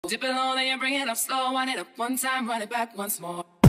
Dip it low, then you bring it up slow. Wind it up one time, run it back once more.